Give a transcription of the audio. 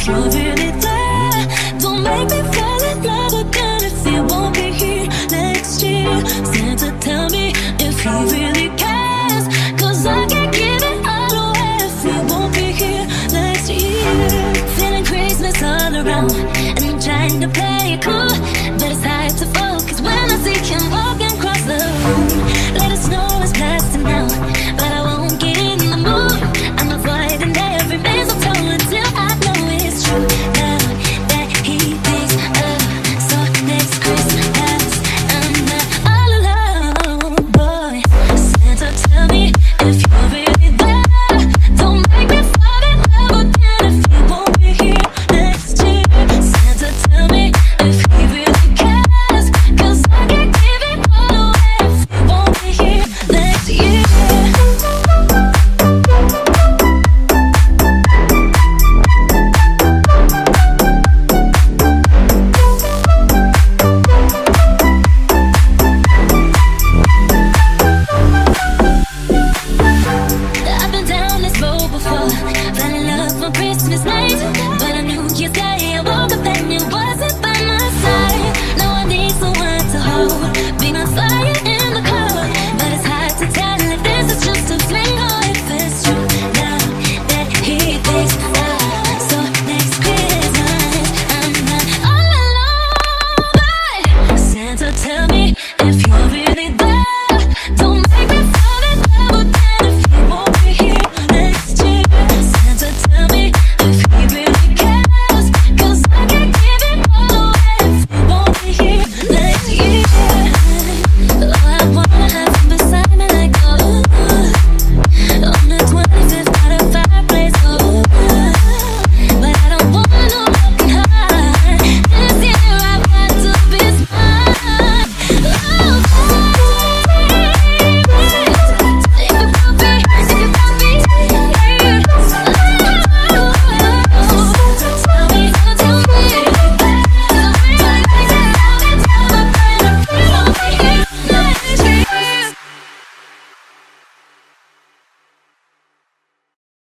you're really there. Don't make me fall in love again if you won't be here next year. Santa, tell me if he really cares, 'cause I can't give it all away if you won't be here next year. Feeling Christmas all around and I'm trying to play it cool.